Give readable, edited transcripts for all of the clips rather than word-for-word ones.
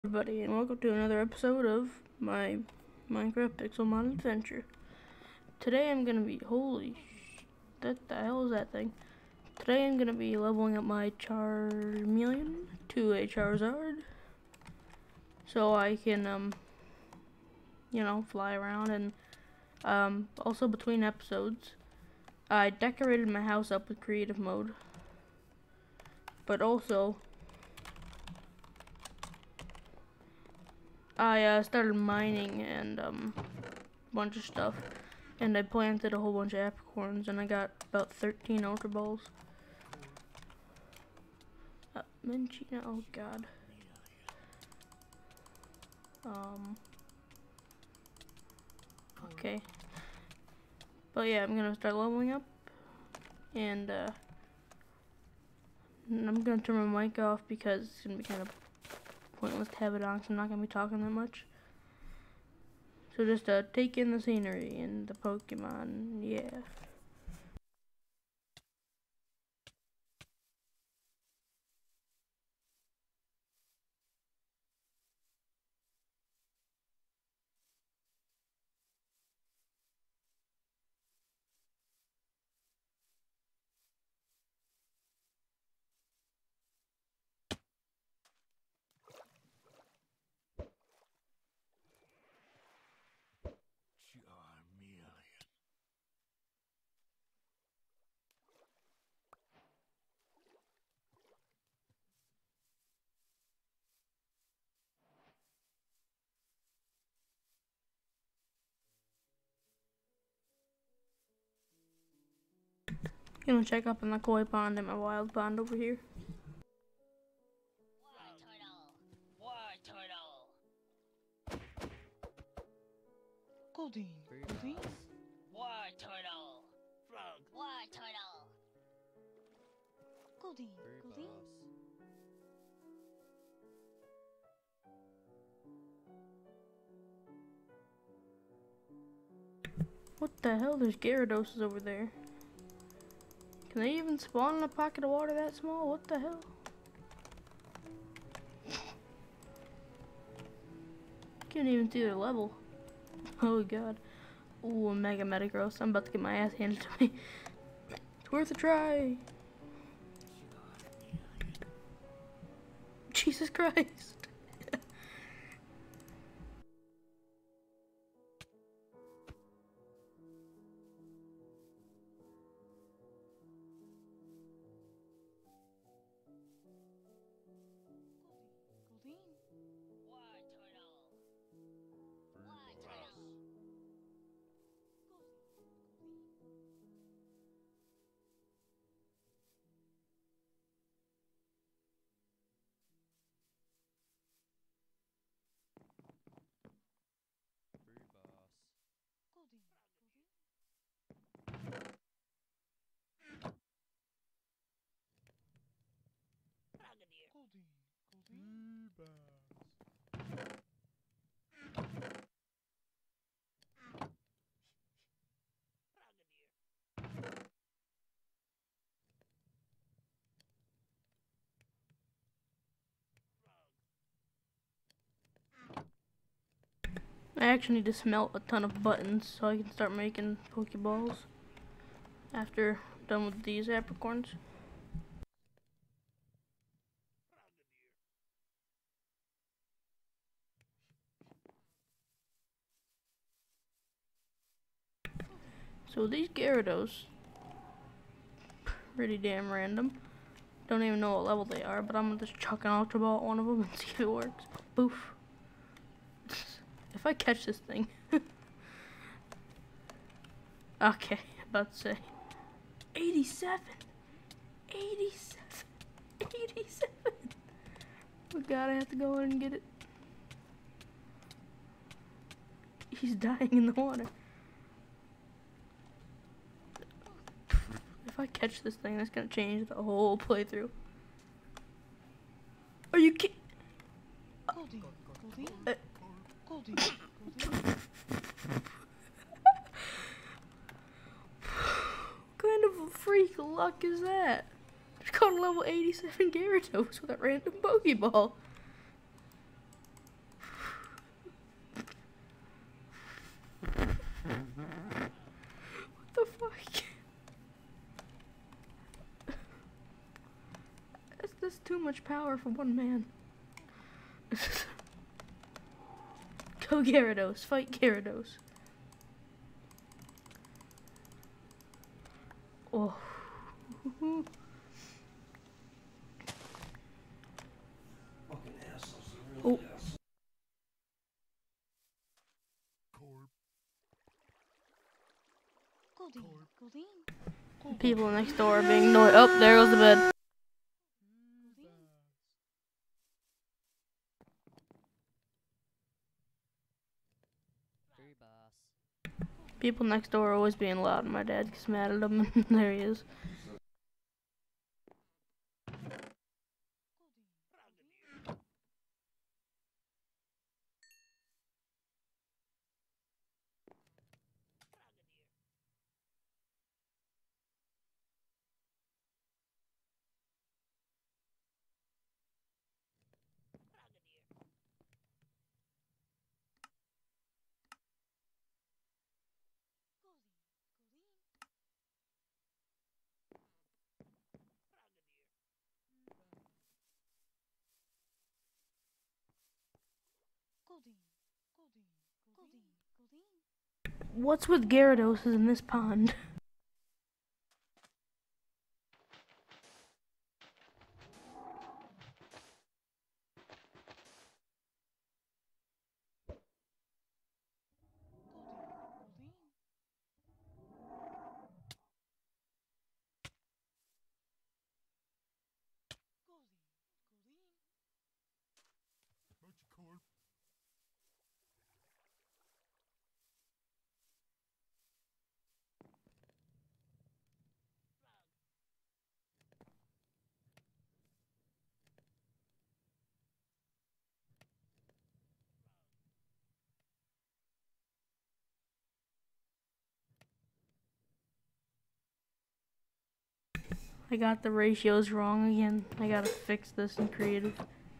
Everybody, and welcome to another episode of my Minecraft Pixelmon adventure. Today I'm gonna be what the hell is that thing? Today I'm gonna be leveling up my Charmeleon to a Charizard, so I can fly around. And also between episodes, I decorated my house up with creative mode, but also I started mining and a bunch of stuff, and I planted a whole bunch of apricorns, and I got about 13 Ultra Balls. Minchina, oh god. Okay. But yeah, I'm gonna start leveling up, and I'm gonna turn my mic off because it's gonna be kind of pointless to have it on, 'cause I'm not gonna be talking that much. So just take in the scenery and the Pokemon, yeah. Gonna check up on the koi pond and my wild pond over here. Goldine, Goldine? War turtle. Frog. War turtle. Goldine, Goldine? What the hell? There's Gyarados over there. Can they even spawn in a pocket of water that small? What the hell? Can't even see their level. Oh god. Ooh, a Mega Metagross. I'm about to get my ass handed to me. It's worth a try. Jesus Christ. Goldine? War turtle. War turtle. Goldine, Goldine? Frogadier. Goldine, Goldine? Frogadier. I actually need to smelt a ton of buttons so I can start making Pokeballs after I'm done with these apricorns. So these Gyarados, pretty damn random. Don't even know what level they are, but I'm gonna just chuck an Ultra Ball at one of them and see if it works. Boof. If I catch this thing. Okay, about to say. 87! 87! 87! Oh god, I have to go in and get it. He's dying in the water. If I catch this thing, that's gonna change the whole playthrough. Are you kidding? Goldine, Goldine? Uh, Goldine, Goldine? What kind of a freak luck is that? I caught a level 87 Gyarados with a random Pokeball. too much power for one man. Go Gyarados, fight Gyarados. Oh. Fucking assholes. Oh. Really assholes. Goldeen, Goldeen, People next door are being annoyed. Oh, there goes the bed. Goldeen. Free boss. People next door are always being loud, and my dad gets mad at them. And there he is. Goldeen, Goldeen, Goldeen, Goldeen. What's with Gyarados in this pond? I got the ratios wrong again. I gotta fix this in creative.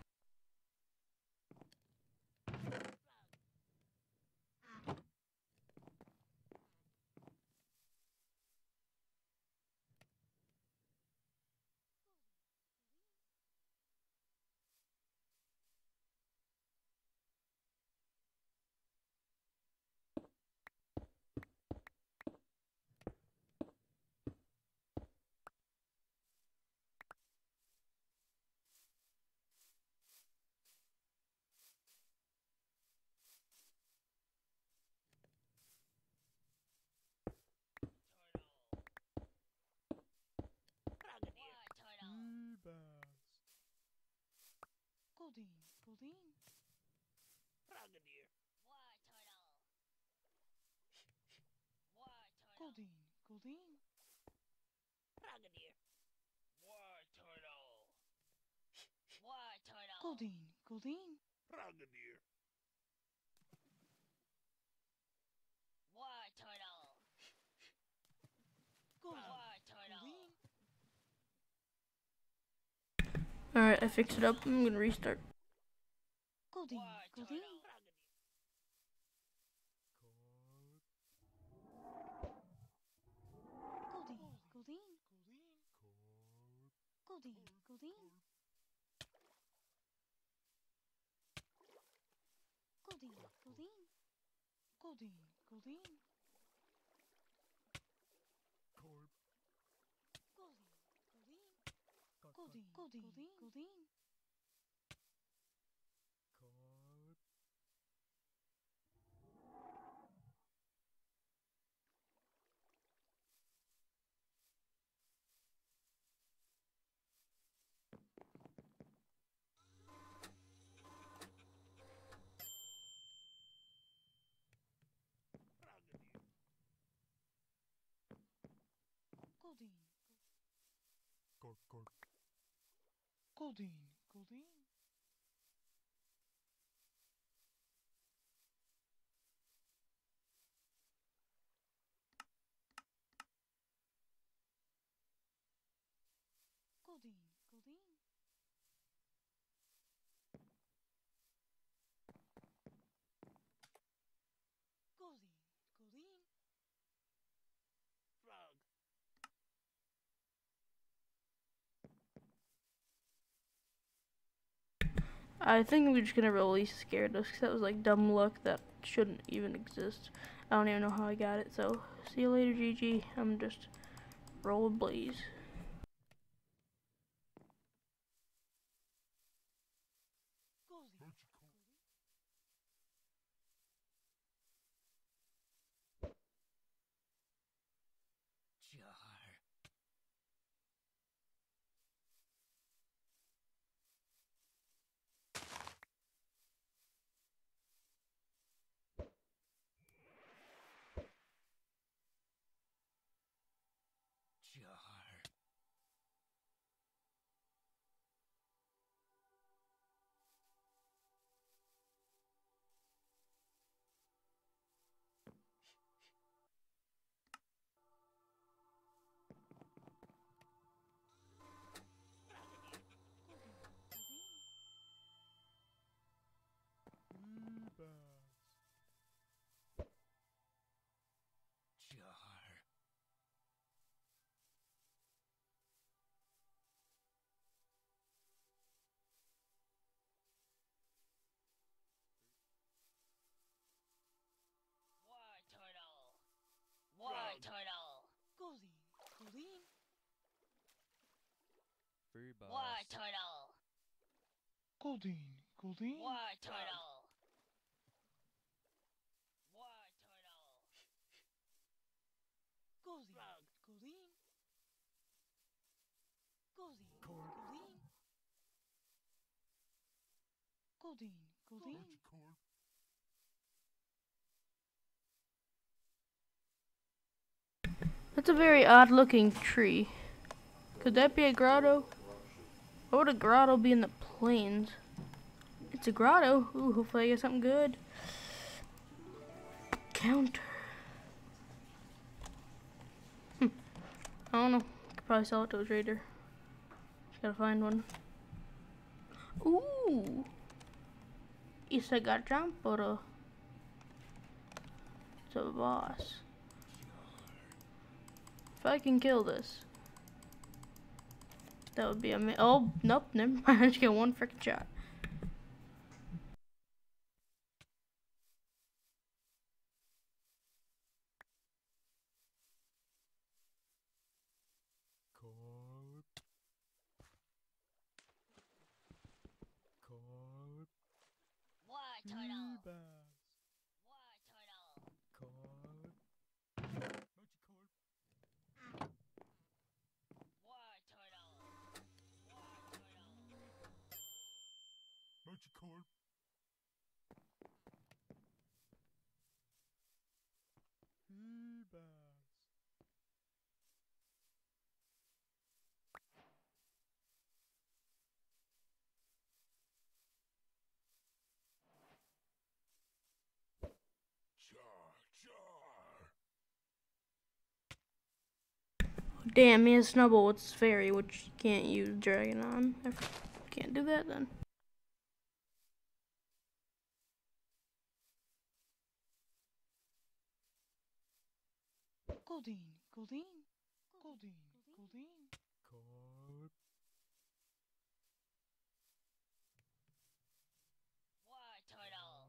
Goldeen, Goldeen. Frogadier. Why turtle? Why turtle? Goldeen, Goldeen. Frogadier. Why turtle? Why turtle? Goldeen, Goldeen. Frogadier. Why turtle? Goldeen, Why turtle? Goldeen. Alright, I fixed it up. I'm gonna restart. Goldeen, Why Goldeen. turtle? Goldeen, Goldeen. Goldeen, Goldeen. Goldeen, Goldeen. Goldeen, Goldeen. Goldeen, Goldeen, Goldeen, Goldeen. Goldeen. Goldeen, Goldeen. Goldeen, Goldeen. Goldeen, Goldeen. Frog. I think we're just gonna release Scared Us, 'cause that was like dumb luck that shouldn't even exist. I don't even know how I got it, so see you later, GG. I'm just rollerblades. Goldie. Jar. Jar. Jar. War turtle. War turtle. Goldie. Goldie. Free boss. War turtle. Goldie. Goldie. War turtle. War turtle. Goldie. Frog. Goldie. Goldie. Goldie. Goldie. Goldie. That's a very odd looking tree. Could that be a grotto? Or would a grotto be in the plains? It's a grotto. Ooh, hopefully I get something good. Counter. I don't know. Could probably sell it to a trader. Just gotta find one. Ooh. It's a gachamporo. It's a boss. If I can kill this, that would be amazing. Oh, nope, never mind. I just get one freaking shot. War turtle. War turtle. War turtle. War turtle. Damn, he has Snubble with his fairy, which you can't use Dragon on. I can't do that then. Goldie. Goldie. Goldie. Goldie. War turtle.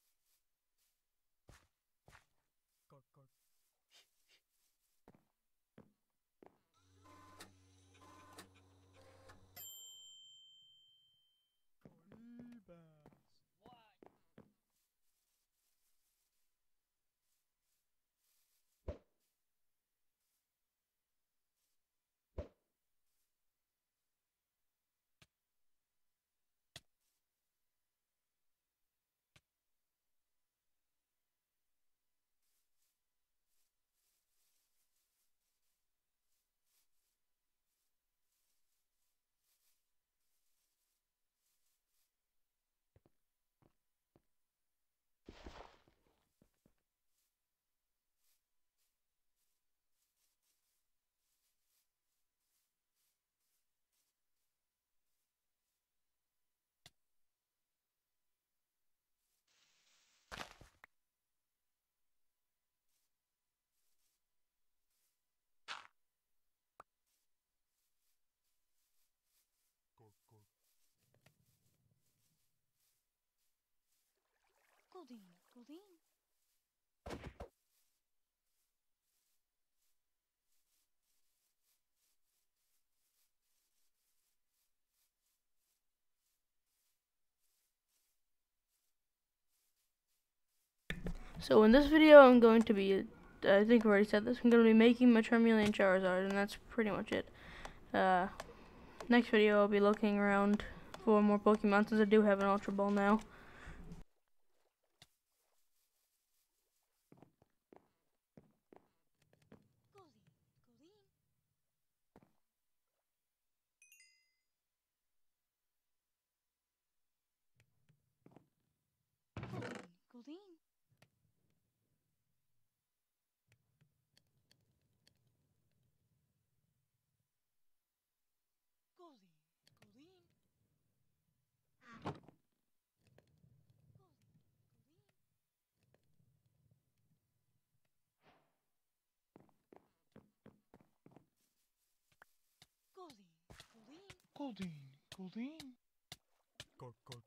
War. Goldeen, Goldeen. So in this video, I'm going to be, I think I already said this, I'm going to be making my Charmeleon Charizard, and that's pretty much it. Next video, I'll be looking around for more Pokemon, since I do have an Ultra Ball now. Goldeen. Goldeen, Goldeen. Goldeen, Goldeen. Goldeen, Goldeen. Gold.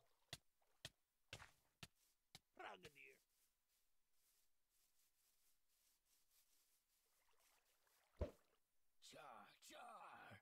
Char.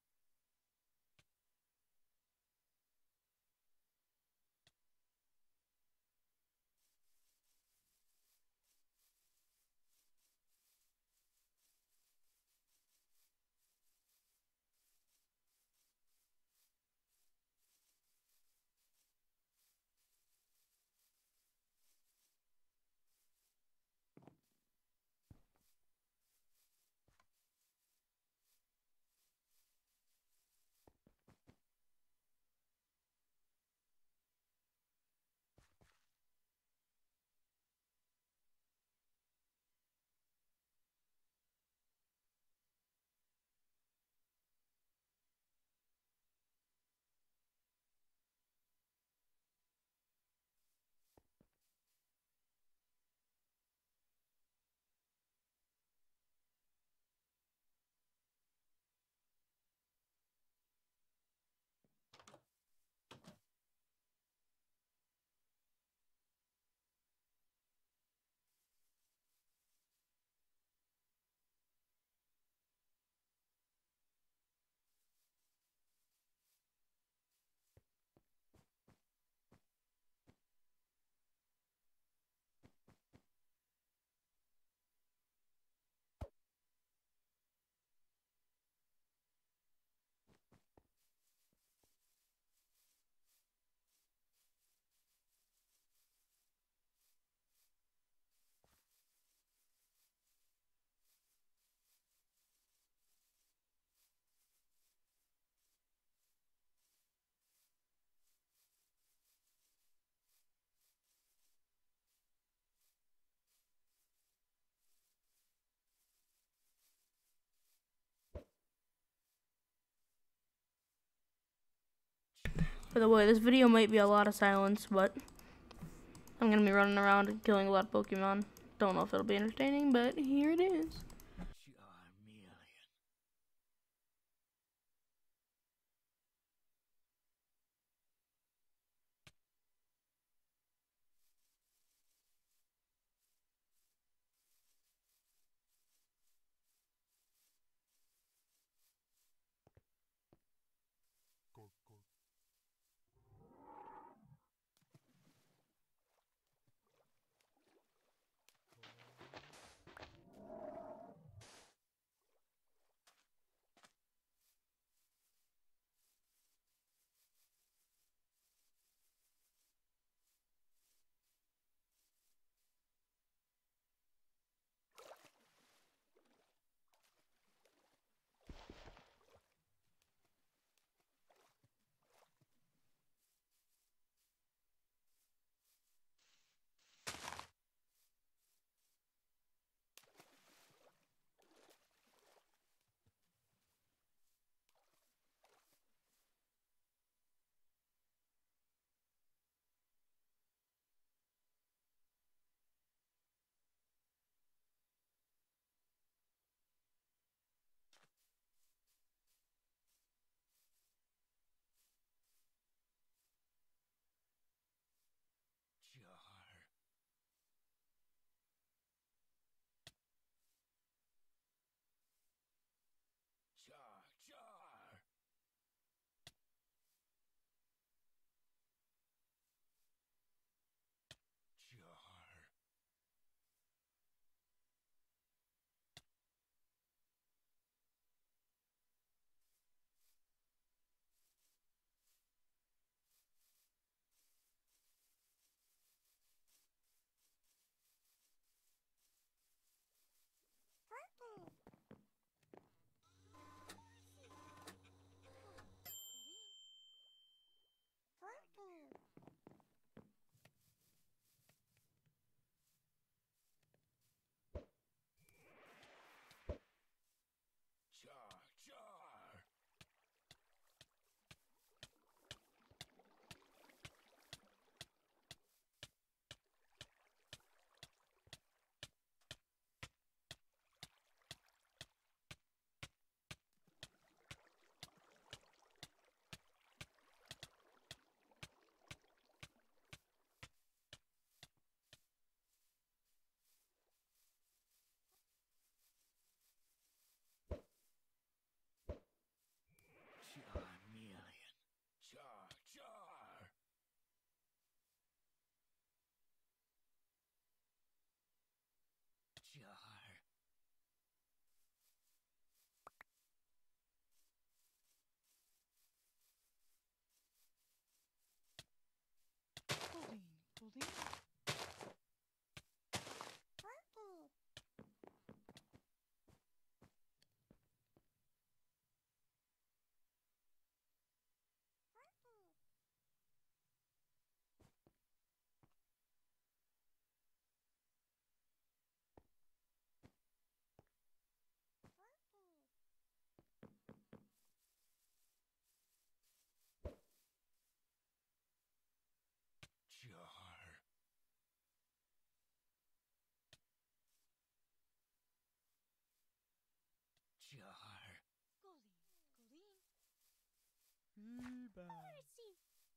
By the way, this video might be a lot of silence, but I'm going to be running around and killing a lot of Pokemon. Don't know if it'll be entertaining, but here it is. Charmeleon. Gold. Jar. Goldeen, Goldeen. Purple. Purple. Purple. Jar. Jar. Goldeen, Goldeen. Reba. Horsey.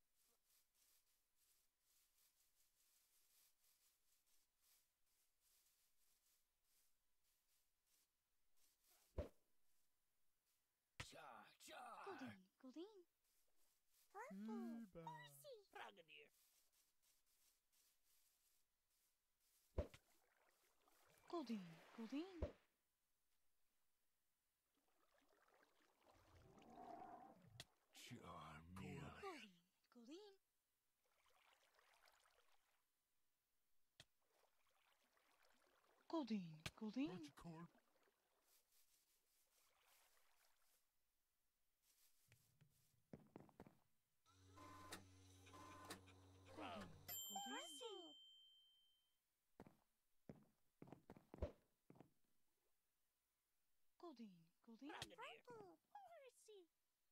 Jar. Jar. Goldeen, Goldeen. Purple. Reba. Horsey. Frogadier. Goldeen, Goldeen. Charmeleon. Goldeen, Goldeen. Goldeen, Goldeen. Magikarp. Goldeen, Goldeen. Purple. Goldeen, Goldeen. Purple. Horsey.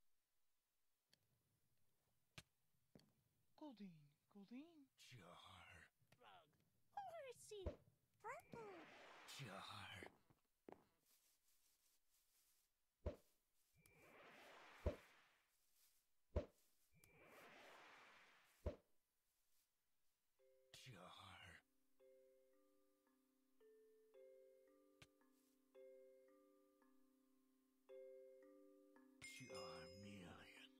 Goldeen, Goldeen. Jar. Horsey. Purple. Jar. Jar. Charmeleon.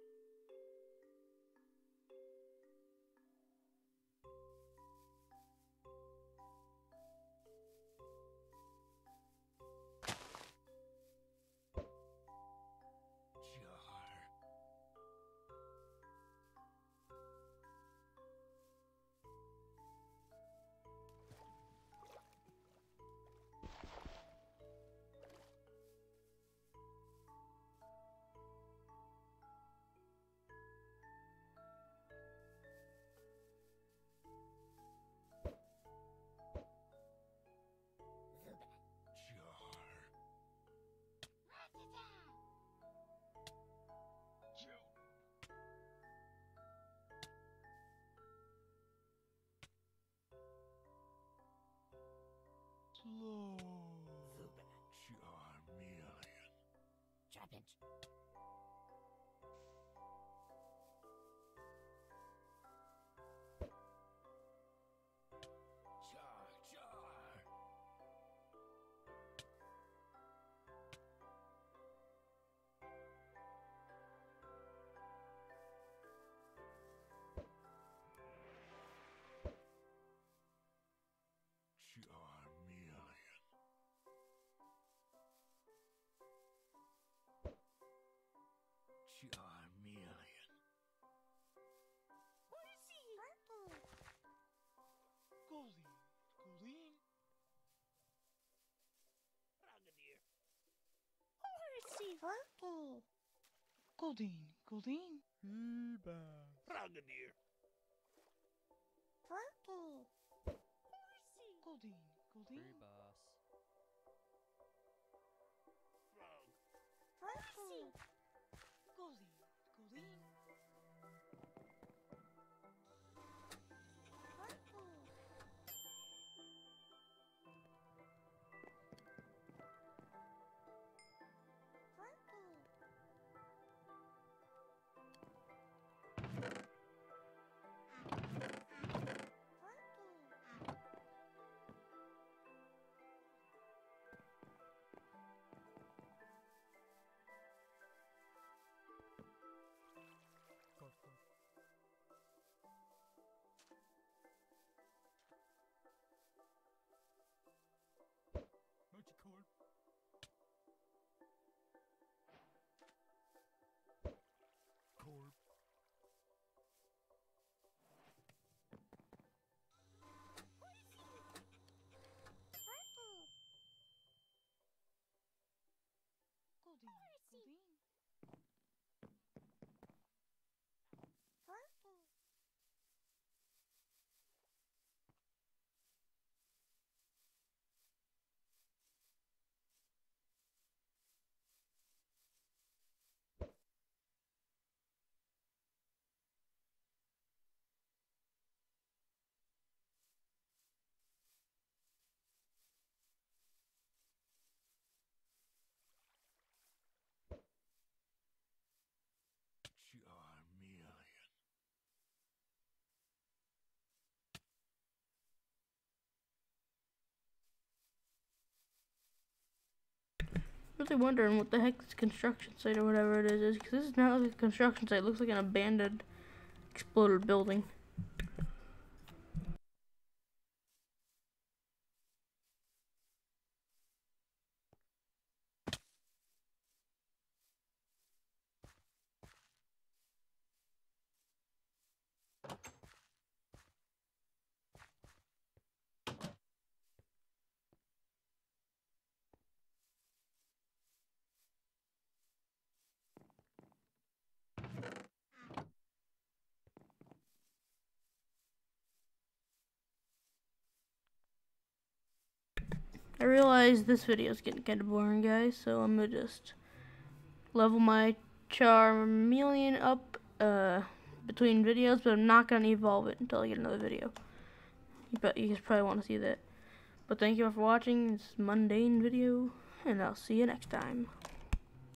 Jar. Jar. Slow. Charmeleon. Trapinch. Jar. Jar. Charmeleon. Charmeleon. Horsey. Purple. Goldeen, Goldeen. Frogadier. Horsey. Purple. Goldeen, Goldeen. Reba. Frogadier. Purple. Horsey. Goldeen, Goldeen. Free boss. Frog. Horsey. Goldeen, Goldeen. Purple. Purple. Purple. really wondering what the heck this construction site or whatever it is, because this is not like a construction site. It looks like an abandoned, exploded building. I realize this video is getting kind of boring, guys, so I'm gonna just level my Charmeleon up between videos, but I'm not gonna evolve it until I get another video. But you guys probably want to see that. But thank you all for watching this mundane video, and I'll see you next time.